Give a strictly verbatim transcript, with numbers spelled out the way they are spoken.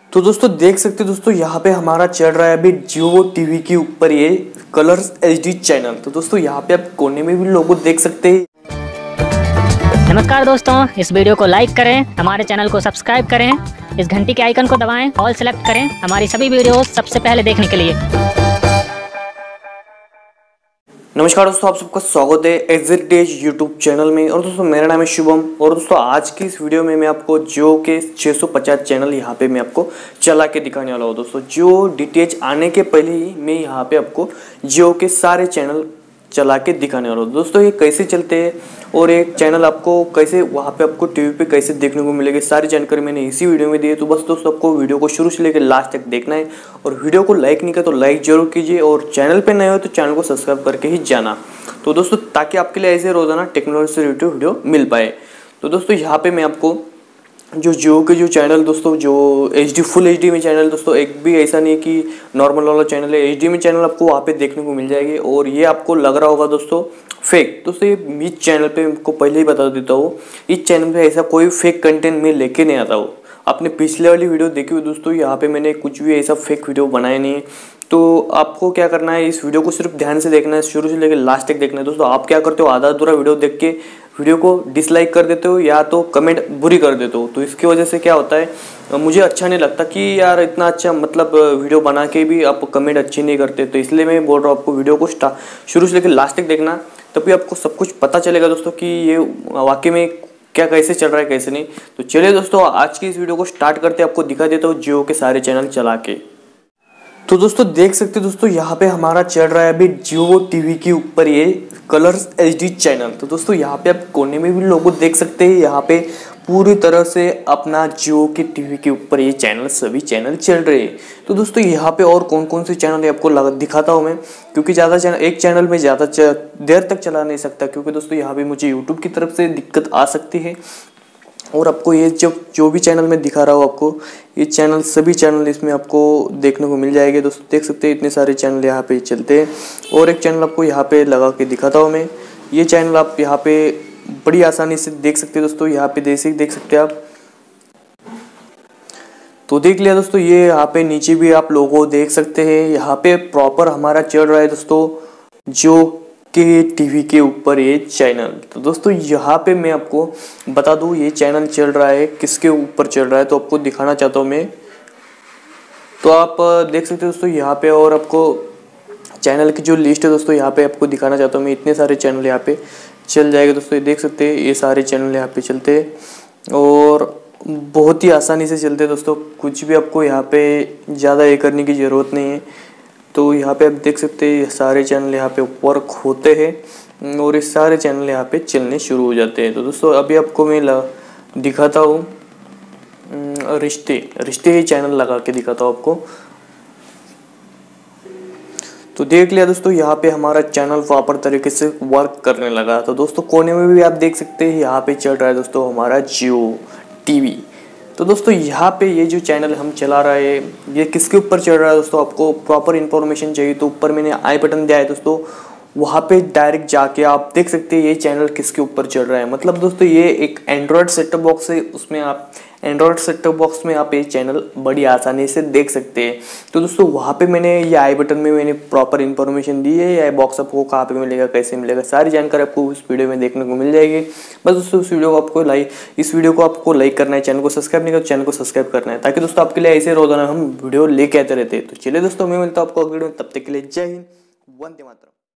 तो दोस्तों देख सकते हो दोस्तों यहाँ पे हमारा चल रहा है अभी जियो टीवी के ऊपर ये कलर्स एचडी चैनल। तो दोस्तों यहाँ पे आप कोने में भी लोगो देख सकते हैं। नमस्कार दोस्तों, इस वीडियो को लाइक करें, हमारे चैनल को सब्सक्राइब करें, इस घंटी के आइकन को दबाएं, ऑल सेलेक्ट करें हमारी सभी वीडियो सबसे पहले देखने के लिए। नमस्कार दोस्तों, आप सबका स्वागत है एग्जिट डेज यूट्यूब चैनल में। और दोस्तों मेरा नाम है शुभम। और दोस्तों आज की इस वीडियो में मैं आपको जियो के छह सौ पचास चैनल यहाँ पे मैं आपको चला के दिखाने वाला हूँ। दोस्तों जियो डीटीएच आने के पहले ही मैं यहाँ पे आपको जियो के सारे चैनल चला के दिखाने वाला हूँ। दोस्तों ये कैसे चलते हैं और एक चैनल आपको कैसे वहाँ पे आपको टीवी पे कैसे देखने को मिलेगी, सारी जानकारी मैंने इसी वीडियो में दी है। तो बस दोस्तों आपको वीडियो को शुरू से लेकर लास्ट तक देखना है। और वीडियो को लाइक नहीं किया तो लाइक जरूर कीजिए, और चैनल पे नए हो तो चैनल को सब्सक्राइब करके ही जाना। तो दोस्तों ताकि आपके लिए ऐसे रोजाना टेक्नोलॉजी से रिलेटेड वीडियो मिल पाए। तो दोस्तों यहाँ पे मैं आपको जो जियो के जो चैनल दोस्तों जो H D full H D में चैनल दोस्तों एक भी ऐसा नहीं है कि नॉर्मल वाला चैनल है, एच डी में चैनल आपको वहाँ पे देखने को मिल जाएगी। और ये आपको लग रहा होगा दोस्तों फेक। दोस्तों ये इस चैनल पे आपको पहले ही बता देता हूँ, इस चैनल पे ऐसा कोई फेक कंटेंट मैं लेके नहीं आता हूँ। आपने पिछले वाली वीडियो देखी हुई दोस्तों, यहाँ पे मैंने कुछ भी ऐसा फेक वीडियो बनाया नहीं है। तो आपको क्या करना है, इस वीडियो को सिर्फ ध्यान से देखना है, शुरू से लेकर लास्ट तक देखना है। दोस्तों आप क्या करते हो, आधा अधूरा वीडियो देख के वीडियो को डिसलाइक कर देते हो या तो कमेंट बुरी कर देते हो। तो इसकी वजह से क्या होता है, मुझे अच्छा नहीं लगता कि यार इतना अच्छा मतलब वीडियो बना के भी आप कमेंट अच्छी नहीं करते। तो इसलिए मैं बोल रहा हूँ आपको वीडियो को स्टार्ट शुरू से लेकर लास्ट तक देखना, तभी आपको सब कुछ पता चलेगा दोस्तों कि ये वाकई में क्या कैसे चल रहा है कैसे नहीं। तो चलिए दोस्तों आज की इस वीडियो को स्टार्ट करते हैं, आपको दिखा देता हूँ जियो के सारे चैनल चला के। तो दोस्तों देख सकते हो दोस्तों यहाँ पे हमारा चल रहा है अभी जियो टीवी के ऊपर ये कलर्स एचडी चैनल। तो दोस्तों यहाँ पे आप कोने में भी लोगो देख सकते हैं, यहाँ पे पूरी तरह से अपना जियो के टीवी के ऊपर ये चैनल सभी चैनल चल रहे हैं। तो दोस्तों यहाँ पे और कौन कौन से चैनल है आपको लगा दिखाता हूँ मैं, क्योंकि ज़्यादा चैनल एक चैनल में ज़्यादा देर तक चला नहीं सकता, क्योंकि दोस्तों यहाँ पे मुझे यूट्यूब की तरफ से दिक्कत आ सकती है। और आपको ये जो जो भी चैनल मैं दिखा रहा हूँ आपको, ये चैनल सभी चैनल इसमें आपको देखने को मिल जाएंगे। दोस्तों देख सकते हैं इतने सारे चैनल यहाँ पे चलते हैं। और एक चैनल आपको यहाँ पे लगा के दिखाता हूँ मैं, ये चैनल आप यहाँ पे बड़ी आसानी से देख सकते हैं दोस्तों, यहाँ पे देख देख सकते हैं आप। तो देख लिया दोस्तों, ये यहाँ पे नीचे भी आप लोगो देख सकते हैं, यहाँ पे प्रॉपर हमारा चल रहा है दोस्तों जो के टीवी के ऊपर ये चैनल। तो दोस्तों यहाँ पे मैं आपको बता दूँ ये चैनल चल रहा है किसके ऊपर चल रहा है, तो आपको दिखाना चाहता हूँ मैं। तो आप देख सकते हो दोस्तों यहाँ पे, और आपको चैनल की जो लिस्ट है दोस्तों यहाँ पे आपको दिखाना चाहता हूँ मैं। इतने सारे चैनल यहाँ पे चल जाएगा दोस्तों, ये देख सकते हैं ये सारे चैनल यहाँ पे चलते हैं और बहुत ही आसानी से चलते हैं दोस्तों। कुछ भी आपको यहाँ पे ज़्यादा ये करने की ज़रूरत नहीं है। तो यहाँ पे आप देख सकते हैं ये सारे चैनल यहाँ पे वर्क होते हैं और ये सारे चैनल यहाँ पे चलने शुरू हो जाते हैं। तो दोस्तों अभी आपको मैं दिखाता हूँ रिश्ते रिश्ते ही चैनल लगा के दिखाता हूँ आपको। तो देख लिया दोस्तों यहाँ पे हमारा चैनल प्रॉपर तरीके से वर्क करने लगा। तो दोस्तों कोने में भी आप देख सकते हैं यहाँ पे चल रहा है दोस्तों हमारा जियो टीवी। तो दोस्तों यहाँ पे ये जो चैनल हम चला रहे हैं ये किसके ऊपर चल रहा है दोस्तों, आपको प्रॉपर इन्फॉर्मेशन चाहिए तो ऊपर मैंने आई बटन दिया है दोस्तों, वहाँ पे डायरेक्ट जाके आप देख सकते हैं ये चैनल किसके ऊपर चल रहा है। मतलब दोस्तों ये एक एंड्रॉयड सेटअप बॉक्स है, उसमें आप एंड्रॉयड सेटअप बॉक्स में आप ये चैनल बड़ी आसानी से देख सकते हैं। तो दोस्तों वहाँ पे मैंने ये आई बटन में मैंने प्रॉपर इन्फॉर्मेशन दी है, ये बॉक्स आपको कहाँ पे मिलेगा कैसे मिलेगा सारी जानकारी आपको इस वीडियो में देखने को मिल जाएगी। बस दोस्तों इस वीडियो को आपको लाइक इस वीडियो को आपको लाइक करना है, चैनल को सब्सक्राइब नहीं किया तो चैनल को सब्सक्राइब करना है, ताकि दोस्तों आपके लिए ऐसे रोजाना हम वीडियो लेके आते रहते हैं। तो चलिए दोस्तों मैं मिलता हूँ आपको अगले वीडियो में, तब तक के लिए जय हिंद, वंदे मातरम।